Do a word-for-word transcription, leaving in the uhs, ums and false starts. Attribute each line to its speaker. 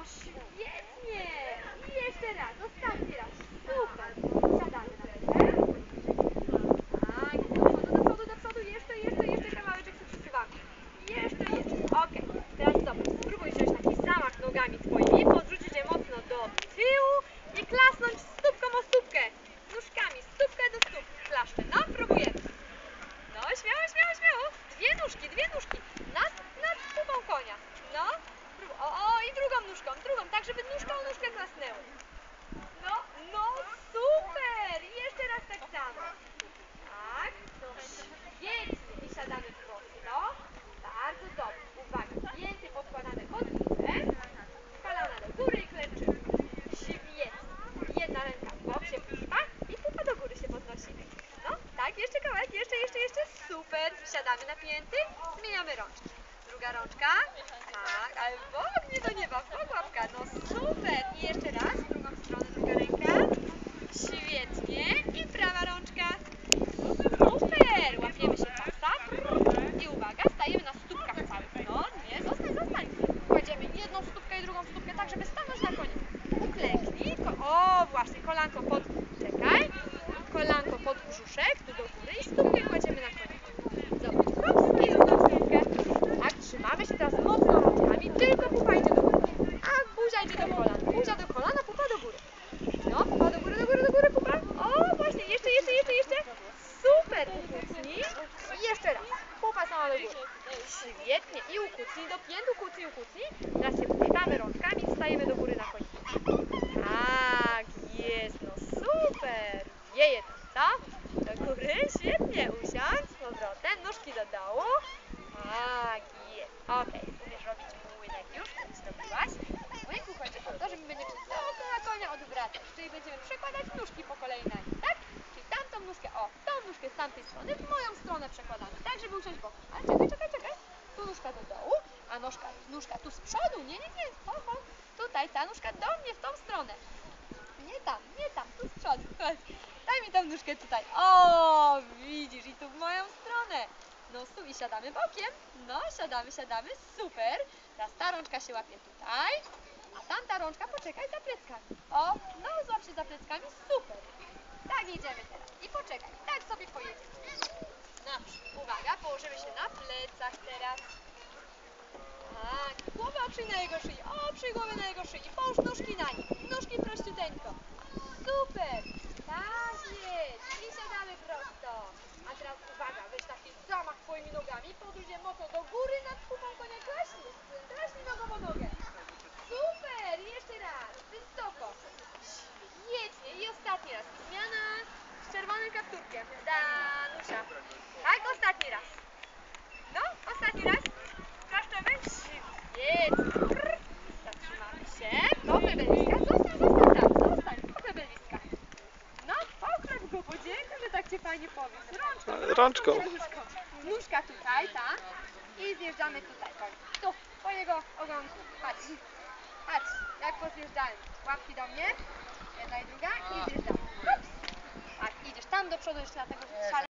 Speaker 1: Świetnie! I jeszcze raz, ostatni raz. Super! Siadamy na rękę. Tak, do przodu, do przodu, do przodu. Jeszcze, jeszcze, jeszcze kawałeczek się przesuwamy. Jeszcze, jeszcze. Okej. Teraz zobacz. Spróbuj wziąć taki zamach nogami twoimi, podrzucić je mocno do tyłu i klasnąć stópką o stópkę. Nóżkami, stópkę do stóp. Klaszczę. No, próbujemy. No, śmiało, śmiało, śmiało. Dwie nóżki, dwie nóżki. Nad, nad pupą konia. No. O, o, i drugą nóżką, drugą, tak żeby nóżka o nóżkę klasnęły. No, no, super! I jeszcze raz tak samo. Tak, no świetnie. I siadamy prosto. Bardzo dobrze. Uwaga, pięty podkładane pod górę. Kolana do góry i klęczymy. Świetnie. Jedna ręka w bok się puszcza i pupa do góry się podnosi. No, tak, jeszcze kawałek, jeszcze, jeszcze, jeszcze. Super. Siadamy na pięty, zmieniamy rączki. Druga rączka. Tak, ale w bok, nie do nieba, w bok łapka. No super. I jeszcze raz, w drugą stronę, druga ręka. Świetnie. I prawa rączka. Super. Łapiemy się pasa. I uwaga, stajemy na stópkach całych. No, nie, zostań, zostań. Kładziemy jedną stópkę i drugą stópkę, tak żeby stanąć na koniu. Uklęknij. O, właśnie, kolanko pod... Czekaj. Kolanko pod brzuszek, tu do góry i stópkę kładziemy na koniu. Zobacz, hops, i drugą stópkę. Tak, trzymamy się teraz mocno rączkami, tylko pupa idzie do góry. A buzia idzie do kolan. Buzia do kolana, pupa do góry. No, pupa do góry, do góry, do góry, pupa. O, właśnie, jeszcze, jeszcze, jeszcze, jeszcze. Super, ukucnij. I jeszcze raz. Pupa sama do góry. Świetnie. I ukucnij do pięt, ukucnij, ukucnij. Teraz się puszczamy rączkami i wstajemy do góry na koniec. Tak, jest, no super. Wieje tam, co? Do góry, świetnie. Usiądź, z powrotem, nóżki do dołu. Tak, jest. Okej, umiesz robić młynek już, to zrobiłaś. Młynku chodzi o to, że my będziemy dookoła konia odwracać, czyli będziemy przekładać nóżki po kolei na nim, tak? Czyli tamtą nóżkę, o, tą nóżkę z tamtej strony w moją stronę przekładamy, tak, żeby usiąść bokiem. Ale czekaj, czekaj, czekaj. Tu nóżka do dołu, a nóżka, nóżka tu z przodu, nie, nie, nie, ho, ho. Tutaj ta nóżka do mnie w tą stronę. Nie tam, nie tam, tu z przodu, chodź. Daj mi tą nóżkę tutaj. O, widzisz, i tu w moją stronę. No tu i siadamy bokiem. No, siadamy, siadamy, super. Teraz ta rączka się łapie tutaj, a tamta rączka, poczekaj, za pleckami. O, no złap się za pleckami, super. Tak jedziemy teraz. I poczekaj, tak sobie pojedziemy. Naprzód, uwaga, położymy się na plecach teraz. Tak, głowę oprzyj na jego szyi, oprzyj głowę na jego szyi, połóż nóżki na nim, nóżki prościuteńko. Super, tak jest. I siadamy prosto. A teraz uwaga, weź taki zamach twoimi nogami, podróż je mocno do góry nad pupą konia, klaśnij, klaśnij nogą o nogę. Super, i jeszcze raz, wysoko. Świetnie, i ostatni raz. I zmiana z czerwonym kapturkiem. Danusia. Tak, ostatni raz. No, ostatni raz. Klaszczemy. Świetnie. Zatrzymamy się. Popy belwiska. Zostań, zostań tam. Zostań. Popy belwiska. No, pochleb go, podziękuj, że tak cię fajnie powiesz. Rączką.
Speaker 2: Rączką.
Speaker 1: Nóżką. Nóżka tutaj, tak? I zjeżdżamy tutaj. Tu, po jego ogonku. Patrz. Patrz, jak pozjeżdżałem. Łapki do mnie. Jedna i druga. I zjeżdżamy. Ups. Tak, idziesz tam do przodu jeszcze na tego szale.